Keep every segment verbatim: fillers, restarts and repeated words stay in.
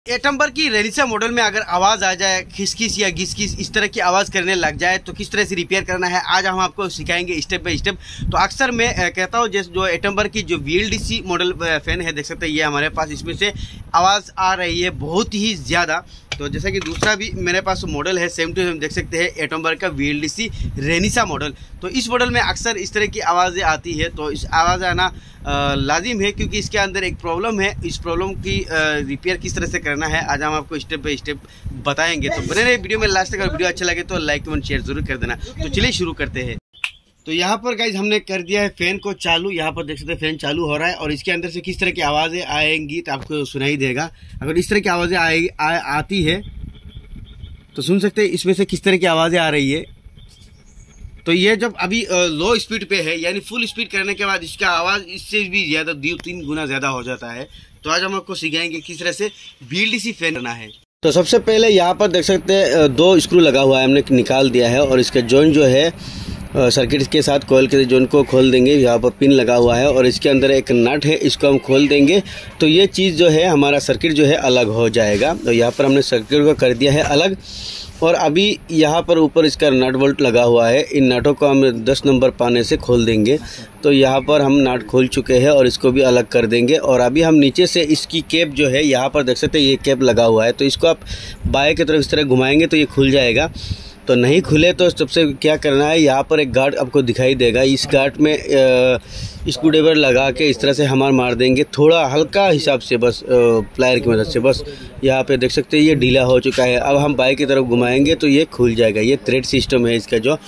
एटम्बर की रेनिसा मॉडल में अगर आवाज़ आ जाए, खिसखिस या घिसखिस इस तरह की आवाज़ करने लग जाए तो किस तरह से रिपेयर करना है आज हम आपको सिखाएंगे स्टेप बाय स्टेप। तो अक्सर मैं कहता हूँ जैसे जो एटम्बर की जो V L D C model fan है, देख सकते हैं ये हमारे पास, इसमें से आवाज़ आ रही है बहुत ही ज़्यादा। तो जैसा कि दूसरा भी मेरे पास मॉडल है सेम टू सेम, देख सकते हैं एटम्बर का V L D C Renesa model. तो इस मॉडल में अक्सर इस तरह की आवाज़ें आती है, तो इस आवाज़ आना लाजिम है क्योंकि इसके अंदर एक प्रॉब्लम है। इस प्रॉब्लम की रिपेयर किस तरह से करना है आज हम आपको स्टेप बाय स्टेप बताएंगे। तो बने रहे वीडियो में लास्ट तक। अगर वीडियो अच्छा लगे तो लाइक कमेंट शेयर जरूर कर देना। तो चलिए शुरू करते हैं। तो यहाँ पर गाइज हमने कर दिया है फ़ैन को चालू। यहाँ पर देख सकते हैं फ़ैन चालू हो रहा है और इसके अंदर से किस तरह की आवाज़ें आएंगी तो आपको सुनाई देगा। अगर इस तरह की आवाज़ें आएगी आ, आती है तो सुन सकते हैं इसमें से किस तरह की आवाज़ें आ रही है। तो ये जब अभी लो स्पीड पे है, यानी फुल स्पीड करने के बाद इसका आवाज़ इससे भी ज़्यादा दो तीन गुना ज़्यादा हो जाता है। तो आज हम आपको सिखाएंगे किस तरह से V L D C fan करना है। तो सबसे पहले यहाँ पर देख सकते हैं दो स्क्रू लगा हुआ है, हमने निकाल दिया है और इसका जॉइंट जो है सर्किट के साथ कॉइल के जॉइंट को खोल देंगे। यहाँ पर पिन लगा हुआ है और इसके अंदर एक नट है, इसको हम खोल देंगे तो ये चीज़ जो है हमारा सर्किट जो है अलग हो जाएगा। तो यहाँ पर हमने सर्किट को कर दिया है अलग और अभी यहाँ पर ऊपर इसका नट बोल्ट लगा हुआ है। इन नटों को हम दस नंबर पाने से खोल देंगे। तो यहाँ पर हम नट खोल चुके हैं और इसको भी अलग कर देंगे। और अभी हम नीचे से इसकी कैप जो है, यहाँ पर देख सकते हैं ये कैप लगा हुआ है, तो इसको आप बाएं की तरफ इस तरह घुमाएंगे तो ये खुल जाएगा। तो नहीं खुले तो सबसे क्या करना है, यहाँ पर एक गार्ड आपको दिखाई देगा, इस गार्ड में स्क्रू ड्राइवर लगा के इस तरह से हमार मार देंगे, थोड़ा हल्का हिसाब से बस प्लायर की मदद से। बस यहाँ पे देख सकते हैं ये ढीला हो चुका है। अब हम बाएं की तरफ घुमाएंगे तो ये खुल जाएगा। ये थ्रेड सिस्टम है इसका जो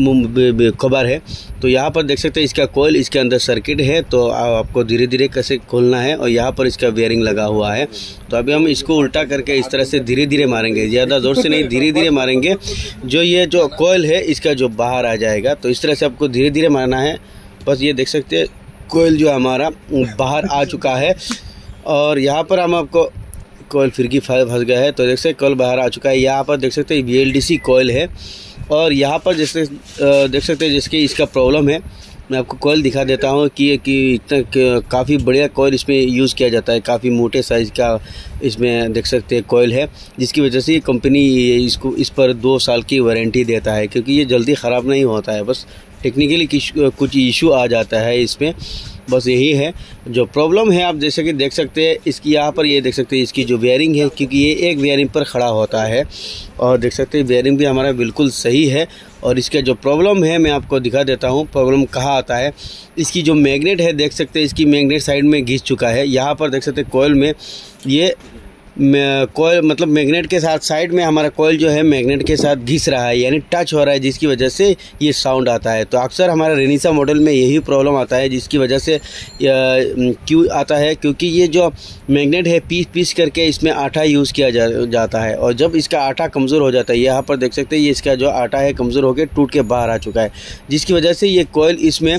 खबर है। तो यहाँ पर देख सकते हैं इसका कॉइल, इसके अंदर सर्किट है, तो आपको धीरे धीरे कैसे खोलना है। और यहाँ पर इसका बेयरिंग लगा हुआ है। तो अभी हम इसको उल्टा करके इस तरह से धीरे धीरे मारेंगे, ज़्यादा ज़ोर से नहीं, धीरे धीरे मारेंगे। जो ये जो कॉइल है इसका जो बाहर आ जाएगा, तो इस तरह से आपको धीरे धीरे मारना है। बस ये देख सकते हैं कॉइल जो हमारा बाहर आ चुका है और यहाँ पर हम आपको कॉइल फिर की फंस गया है, तो देख सकते कॉइल बाहर आ चुका है। यहाँ पर देख सकते हैं V L D C coil है और यहाँ पर जैसे देख सकते हैं जिसकी इसका प्रॉब्लम है, मैं आपको कॉइल दिखा देता हूँ कि कि इतना काफ़ी बढ़िया कॉइल इसमें यूज़ किया जाता है। काफ़ी मोटे साइज़ का इसमें देख सकते हैं कॉइल है, जिसकी वजह से कंपनी इसको इस पर दो साल की वारंटी देता है क्योंकि ये जल्दी ख़राब नहीं होता है। बस टेक्निकली कुछ इशू आ जाता है इसमें, बस यही है जो प्रॉब्लम है। आप जैसे कि देख सकते हैं इसकी यहाँ पर ये देख सकते हैं इसकी जो वेयरिंग है, क्योंकि ये एक वेयरिंग पर खड़ा होता है और देख सकते हैं वेयरिंग भी हमारा बिल्कुल सही है। और इसका जो प्रॉब्लम है मैं आपको दिखा देता हूँ प्रॉब्लम कहाँ आता है। इसकी जो मैग्नेट है देख सकते हैं इसकी मैग्नेट साइड में घिस चुका है। यहाँ पर देख सकते हैं कॉइल में ये कॉइल मतलब मैग्नेट के साथ साइड में हमारा कॉइल जो है मैग्नेट के साथ घिस रहा है, यानी टच हो रहा है, जिसकी वजह से ये साउंड आता है। तो अक्सर हमारा रेनिसा मॉडल में यही प्रॉब्लम आता है, जिसकी वजह से क्यों आता है, क्योंकि ये जो मैग्नेट है पीस पीस करके इसमें आटा यूज़ किया जा, जाता है और जब इसका आटा कमज़ोर हो जाता है, यहाँ पर देख सकते हैं ये इसका जो आटा है कमज़ोर होकर टूट के बाहर आ चुका है, जिसकी वजह से ये कॉइल इसमें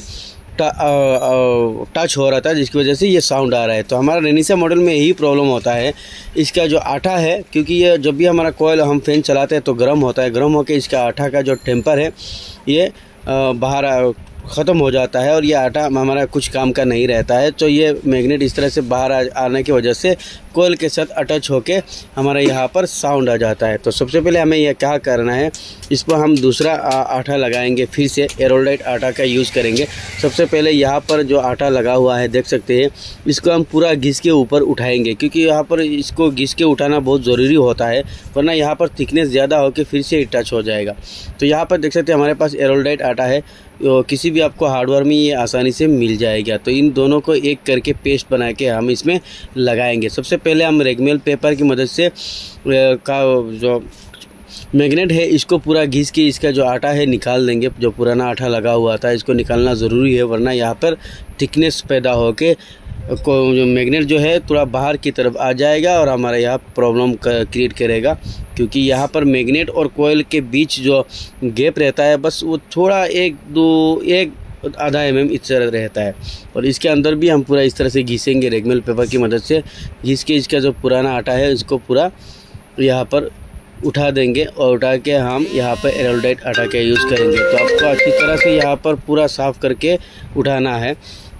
टच हो रहा था, जिसकी वजह से ये साउंड आ रहा है। तो हमारा रेनिसा मॉडल में यही प्रॉब्लम होता है। इसका जो आटा है, क्योंकि ये जब भी हमारा कॉइल हम फैन चलाते हैं तो गर्म होता है, गर्म होकर इसका आटा का जो टेम्पर है ये बाहर ख़त्म हो जाता है और ये आटा हमारा कुछ काम का नहीं रहता है। तो ये मैग्नेट इस तरह से बाहर आने की वजह से कॉइल के साथ अटैच होके हमारा यहाँ पर साउंड आ जाता है। तो सबसे पहले हमें यह क्या करना है, इस पर हम दूसरा आटा लगाएंगे, फिर से एरोडाइट आटा का यूज़ करेंगे। सबसे पहले यहाँ पर जो आटा लगा हुआ है देख सकते हैं, इसको हम पूरा घिस के ऊपर उठाएंगे, क्योंकि यहाँ पर इसको घिस के उठाना बहुत ज़रूरी होता है, वरना यहाँ पर थिकनेस ज़्यादा होकर फिर से टच हो जाएगा। तो यहाँ पर देख सकते हैं हमारे पास एरोडाइट आटा है, तो किसी भी आपको हार्डवेयर में ये आसानी से मिल जाएगा। तो इन दोनों को एक करके पेस्ट बना के हम इसमें लगाएंगे। सबसे पहले हम रेगमेल पेपर की मदद से का जो मैग्नेट है इसको पूरा घिस के इसका जो आटा है निकाल देंगे। जो पुराना आटा लगा हुआ था इसको निकालना ज़रूरी है, वरना यहाँ पर थिकनेस पैदा होके को जो मैग्नेट जो है थोड़ा बाहर की तरफ आ जाएगा और हमारा यहाँ प्रॉब्लम क्रिएट करेगा, क्योंकि यहाँ पर मैग्नेट और कॉइल के बीच जो गैप रहता है बस वो थोड़ा एक दो एक आधा एम एम इस तरह रहता है। और इसके अंदर भी हम पूरा इस तरह से घिसेंगे रेगमेल पेपर की मदद से, घिस के इसका जो पुराना आटा है इसको पूरा यहाँ पर उठा देंगे और उठा के हम यहाँ पर एरोडाइट आटा का यूज़ करेंगे। तो आपको अच्छी तरह से यहाँ पर पूरा साफ़ करके उठाना है।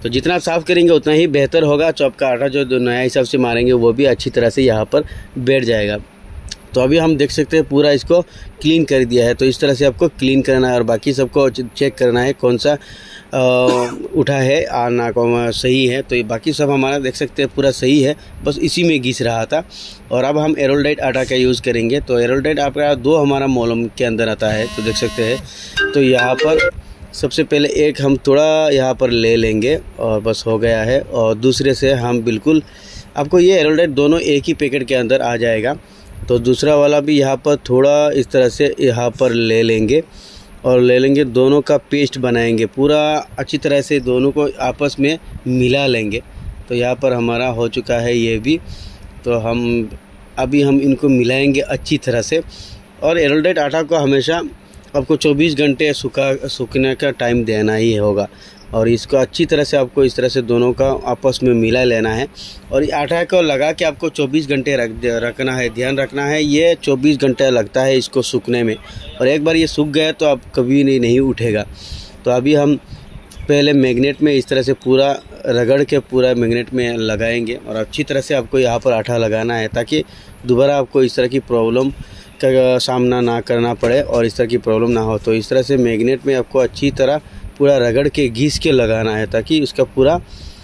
तो जितना आप साफ़ करेंगे उतना ही बेहतर होगा। तो आपका आटा जो नया हिसाब से मारेंगे वो भी अच्छी तरह से यहाँ पर बैठ जाएगा। तो अभी हम देख सकते हैं पूरा इसको क्लीन कर दिया है। तो इस तरह से आपको क्लीन करना है और बाकी सबको चेक करना है कौन सा आ, उठा है आना कौन सही है। तो ये बाकी सब हमारा देख सकते हैं पूरा सही है, बस इसी में घिस रहा था। और अब हम एरोल्डाइट आटा का यूज़ करेंगे। तो एरोल्डाइट आपका दो हमारा मोलम के अंदर आता है, तो देख सकते हैं। तो यहाँ पर सबसे पहले एक हम थोड़ा यहाँ पर ले लेंगे और बस हो गया है। और दूसरे से हम बिल्कुल आपको ये एरोल्डाइट दोनों एक ही पैकेट के अंदर आ जाएगा। तो दूसरा वाला भी यहाँ पर थोड़ा इस तरह से यहाँ पर ले लेंगे और ले लेंगे दोनों का पेस्ट बनाएंगे, पूरा अच्छी तरह से दोनों को आपस में मिला लेंगे। तो यहाँ पर हमारा हो चुका है ये भी। तो हम अभी हम इनको मिलाएंगे अच्छी तरह से। और एरोल्डाइट आटा को हमेशा आपको चौबीस घंटे सूखा सूखने का टाइम देना ही होगा। और इसको अच्छी तरह से आपको इस तरह से दोनों का आपस में मिला लेना है। और आटा को लगा के आपको चौबीस घंटे रख रखना है, ध्यान रखना है ये चौबीस घंटे लगता है इसको सूखने में। और एक बार ये सूख गया तो आप कभी नहीं नहीं उठेगा। तो अभी हम पहले मैग्नेट में इस तरह से पूरा रगड़ के पूरा मैग्नेट में लगाएंगे और अच्छी तरह से आपको यहाँ पर आटा लगाना है ताकि दोबारा आपको इस तरह की प्रॉब्लम का सामना ना करना पड़े और इस तरह की प्रॉब्लम ना हो। तो इस तरह से मैग्नेट में आपको अच्छी तरह पूरा रगड़ के घिस के लगाना है ताकि उसका पूरा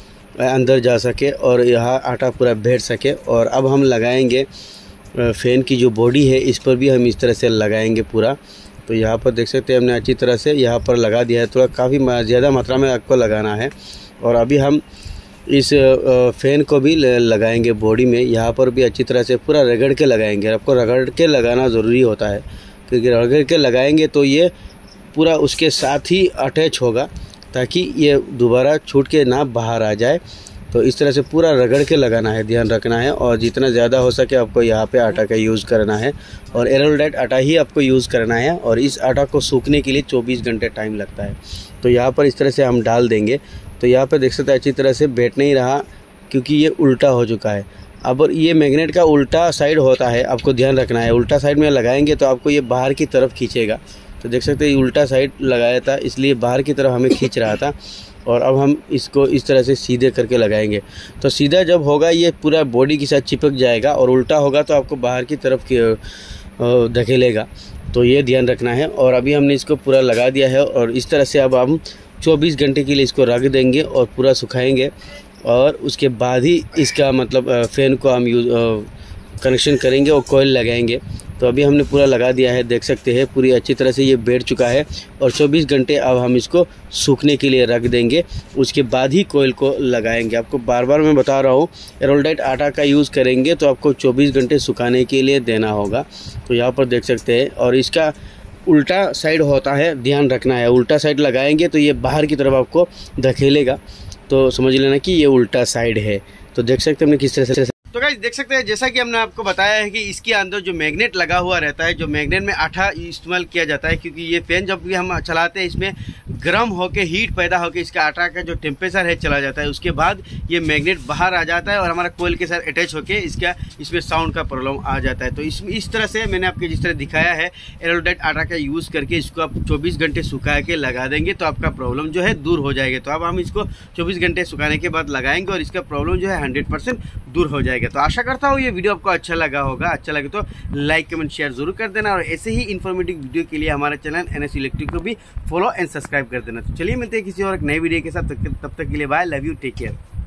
अंदर जा सके और यहाँ आटा पूरा बैठ सके। और अब हम लगाएंगे फ़ैन की जो बॉडी है इस पर भी हम इस तरह से लगाएंगे पूरा। तो यहाँ पर देख सकते हैं हमने अच्छी तरह से यहाँ पर लगा दिया है, थोड़ा काफ़ी ज़्यादा मात्रा में आपको लगाना है। और अभी हम इस फ़ैन को भी लगाएंगे बॉडी में, यहाँ पर भी अच्छी तरह से पूरा रगड़ के लगाएंगे। आपको रगड़ के लगाना ज़रूरी होता है क्योंकि रगड़ के लगाएंगे तो ये पूरा उसके साथ ही अटैच होगा ताकि ये दोबारा छूट के ना बाहर आ जाए। तो इस तरह से पूरा रगड़ के लगाना है, ध्यान रखना है। और जितना ज़्यादा हो सके आपको यहाँ पे आटा का यूज़ करना है और एरोल्डाइट आटा ही आपको यूज़ करना है। और इस आटा को सूखने के लिए चौबीस घंटे टाइम लगता है। तो यहाँ पर इस तरह से हम डाल देंगे। तो यहाँ पर देख सकते हैं अच्छी तरह से बैठ नहीं रहा क्योंकि ये उल्टा हो चुका है। अब ये मैग्नेट का उल्टा साइड होता है, आपको ध्यान रखना है। उल्टा साइड में लगाएंगे तो आपको ये बाहर की तरफ खींचेगा। तो देख सकते हैं उल्टा साइड लगाया था इसलिए बाहर की तरफ हमें खींच रहा था। और अब हम इसको इस तरह से सीधे करके लगाएंगे। तो सीधा जब होगा ये पूरा बॉडी के साथ चिपक जाएगा और उल्टा होगा तो आपको बाहर की तरफ धकेलेगा। तो ये ध्यान रखना है। और अभी हमने इसको पूरा लगा दिया है और इस तरह से अब हम चौबीस घंटे के लिए इसको रख देंगे और पूरा सुखाएंगे। और उसके बाद ही इसका मतलब फ़ैन को हम यूज़ कनेक्शन करेंगे और कोयल लगाएंगे। तो अभी हमने पूरा लगा दिया है, देख सकते हैं पूरी अच्छी तरह से ये बैठ चुका है। और चौबीस घंटे अब हम इसको सूखने के लिए रख देंगे, उसके बाद ही कोयल को लगाएंगे। आपको बार बार मैं बता रहा हूँ एरोल्डाइट आटा का यूज़ करेंगे तो आपको चौबीस घंटे सुखाने के लिए देना होगा। तो यहाँ पर देख सकते हैं। और इसका उल्टा साइड होता है, ध्यान रखना है। उल्टा साइड लगाएंगे तो ये बाहर की तरफ आपको धकेलेगा। तो समझ लेना कि ये उल्टा साइड है। तो देख सकते हैं हमने किस तरह से। तो गाइस देख सकते हैं जैसा कि हमने आपको बताया है कि इसके अंदर जो मैग्नेट लगा हुआ रहता है, जो मैग्नेट में आटा इस्तेमाल किया जाता है क्योंकि ये फैन जब भी हम चलाते हैं इसमें गर्म होकर हीट पैदा होकर इसका आटा का जो टेम्परेचर है चला जाता है। उसके बाद ये मैग्नेट बाहर आ जाता है और हमारा कोयल के साथ अटैच होकर इसका इसमें साउंड का प्रॉब्लम आ जाता है। तो इस इस तरह से मैंने आपको जिस तरह दिखाया है एरोल्डाइट आटा का यूज़ करके इसको आप चौबीस घंटे सुखा के लगा देंगे तो आपका प्रॉब्लम जो है दूर हो जाएगा। तो अब हम इसको चौबीस घंटे सुखाने के बाद लगाएंगे और इसका प्रॉब्लम जो है हंड्रेड परसेंट दूर हो जाएगा। तो आशा करता हूँ ये वीडियो आपको अच्छा लगा होगा। अच्छा लगे तो लाइक कमेंट शेयर जरूर कर देना और ऐसे ही इन्फॉर्मेटिव वीडियो के लिए हमारे चैनल एनएस इलेक्ट्रिक को भी फॉलो एंड सब्सक्राइब कर देना। तो चलिए मिलते हैं किसी और एक नई वीडियो के साथ, तब तक के लिए bye, love you, take care.